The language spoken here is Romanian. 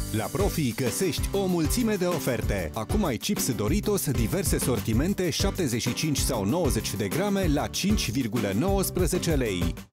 La Profi găsești o mulțime de oferte. Acum ai chips Doritos, diverse sortimente, 75 sau 90 de grame la 5,19 lei.